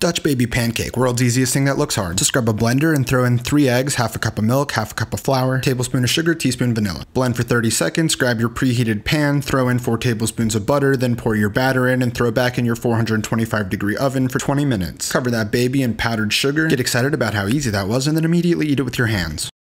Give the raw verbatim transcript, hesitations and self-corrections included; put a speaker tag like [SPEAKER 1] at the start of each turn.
[SPEAKER 1] Dutch baby pancake, world's easiest thing that looks hard. Just grab a blender and throw in three eggs, half a cup of milk, half a cup of flour, tablespoon of sugar, teaspoon vanilla. Blend for thirty seconds, grab your preheated pan, throw in four tablespoons of butter, then pour your batter in and throw back in your four hundred twenty-five degree oven for twenty minutes. Cover that baby in powdered sugar, get excited about how easy that was, and then immediately eat it with your hands.